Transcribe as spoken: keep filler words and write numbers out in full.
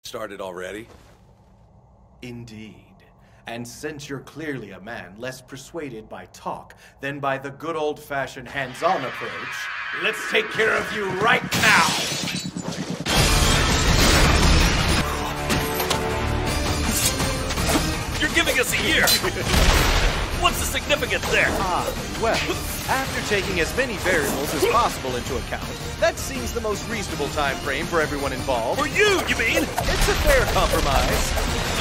Started already? Indeed. And since you're clearly a man less persuaded by talk than by the good old-fashioned hands-on approach, let's take care of you right now! You're giving us a year! What's the significance there? Ah, well, after taking as many variables as possible into account, that seems the most reasonable time frame for everyone involved. For you, you mean? It's a fair compromise.